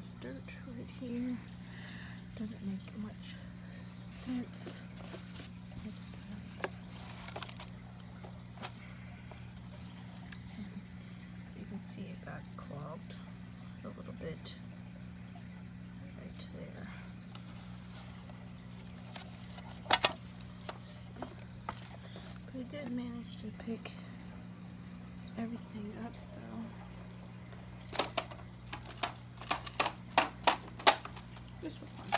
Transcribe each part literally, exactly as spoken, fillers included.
this dirt right here. Doesn't make much sense. And you can see it got clogged a little bit right there. But I did manage to pick everything up though. Just for fun.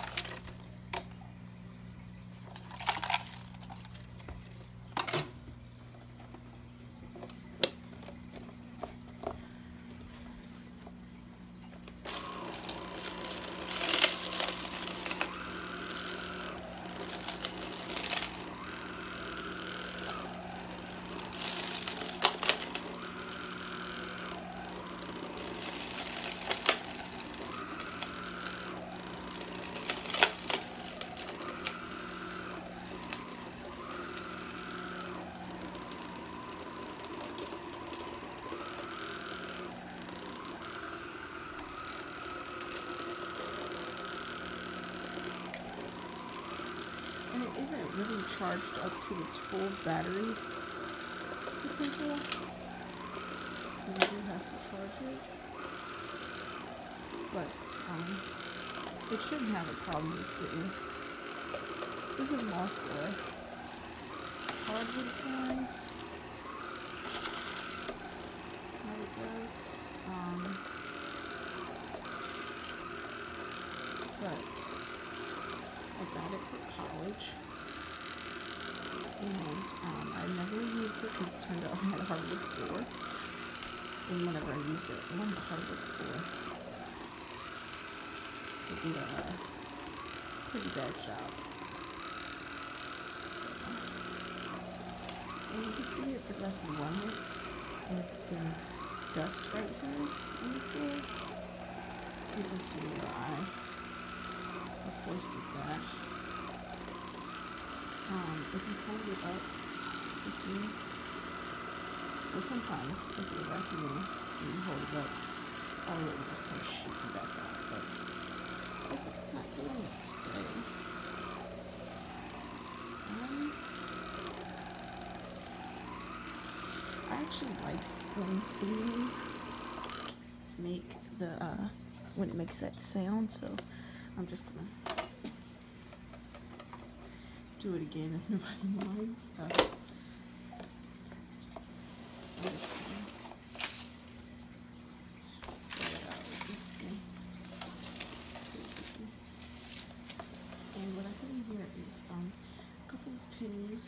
And it isn't really charged up to its full battery potential. So you do have to charge it. But um, it shouldn't have a problem with this. This is more for hardwood flooring. How it goes. Um, but I got it for college, and um, I never used it because it turned out I had a hardwood floor, and whenever I used it on the hardwood floor, it did a pretty bad job. So, and you can see it for like one mix, and the dust right here on the floor. You can see why. Of course, with that, um, if you hold it up, you see, well, sometimes if you're vacuuming and you hold it up, all of it will just kind of shoot you back out, but it's, it's not doing it today. Um, I actually like when things make the, uh, when it makes that sound, so I'm just gonna do it again if nobody minds. Uh, and what I put in here is um, a couple of pennies,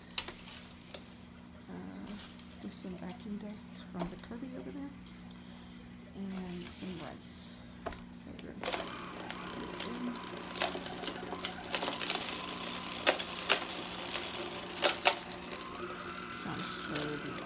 uh, just some vacuum dust from the Kirby over there, and some rice. So sounds so good.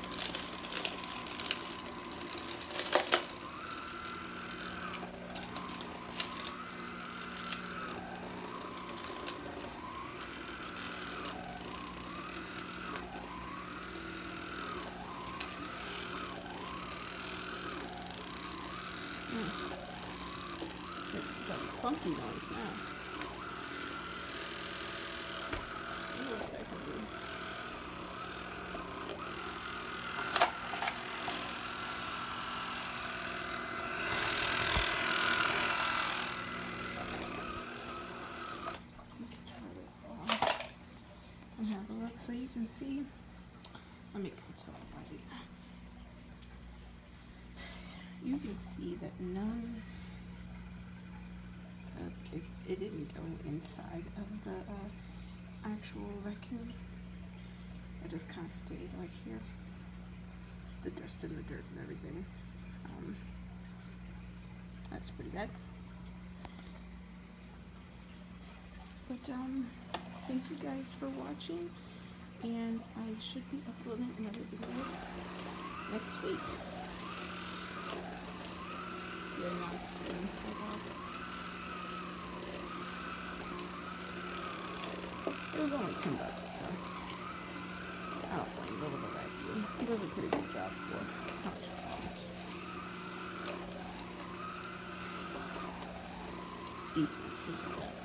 Mm. It's got a funky noise now. I wonder what that can do. Let's turn it off and have a look so you can see. Let me come to the light. You can see that none of it, it didn't go inside of the uh, actual raccoon. It just kind of stayed right here. The dust and the dirt and everything. Um, that's pretty bad. But um, thank you guys for watching, and I should be uploading another video next week. You're not seeing it was only ten bucks, so I don't blame the little vacuum. He does a pretty good job for how much it costs. decent. It's like